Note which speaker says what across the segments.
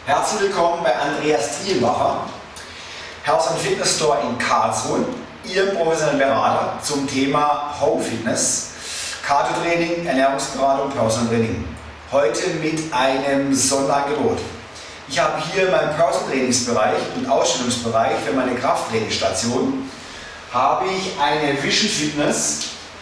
Speaker 1: Herzlich willkommen bei Andreas Thielbacher, Health & Fitness Store in Karlsruhe, Ihrem professionellen Berater zum Thema Home Fitness, Cardio-Training, Ernährungsberatung, Personal Training. Heute mit einem Sonderangebot. Ich habe hier meinen Personal Trainingsbereich und Ausstellungsbereich für meine Krafttrainingsstation habe ich eine Vision Fitness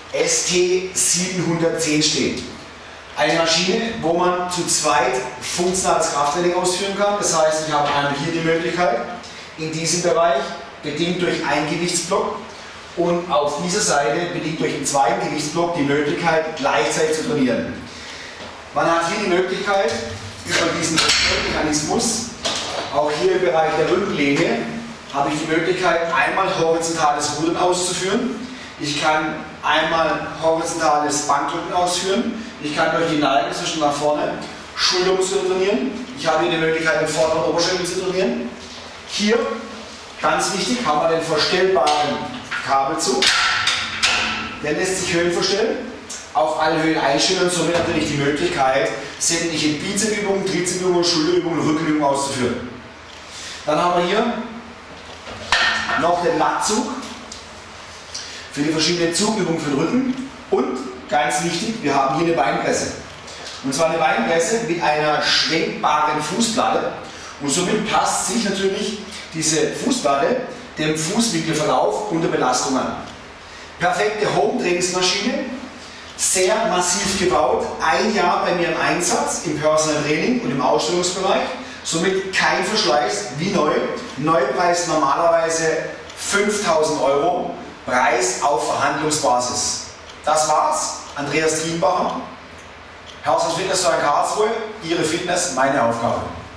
Speaker 1: ST710 stehen. Eine Maschine, wo man zu zweit funktionales Krafttraining ausführen kann. Das heißt, ich habe einmal hier die Möglichkeit, in diesem Bereich, bedingt durch einen Gewichtsblock, und auf dieser Seite, bedingt durch einen zweiten Gewichtsblock, die Möglichkeit, gleichzeitig zu trainieren. Man hat hier die Möglichkeit, über diesen Mechanismus, auch hier im Bereich der Rückenlehne, habe ich die Möglichkeit, einmal horizontales Rudern auszuführen. Ich kann einmal horizontales Bankdrücken ausführen. Ich kann durch die Neigung zwischen nach vorne Schultermuskeln trainieren. Ich habe hier die Möglichkeit, den vorderen Oberschenkel zu trainieren. Hier, ganz wichtig, haben wir den verstellbaren Kabelzug. Der lässt sich höhenverstellen, auf alle Höhen einstellen und somit natürlich die Möglichkeit, sämtliche Bizepsübungen, Trizepsübungen, Schulterübungen und Rückenübungen auszuführen. Dann haben wir hier noch den Latzug für die verschiedenen Zugübungen für den Rücken und ganz wichtig, wir haben hier eine Beinpresse. Und zwar eine Beinpresse mit einer schwenkbaren Fußplatte, und somit passt sich natürlich diese Fußplatte dem Fußwinkelverlauf unter Belastung an. Perfekte Home-Trainingsmaschine, sehr massiv gebaut, 1 Jahr bei mir im Einsatz im Personal Training und im Ausstellungsbereich, somit kein Verschleiß, wie neu. Neupreis normalerweise 5.000 €, Preis auf Verhandlungsbasis. Das war's, Andreas Thielbacher, Health & Fitness Store in Karlsruhe, Ihre Fitness, meine Aufgabe.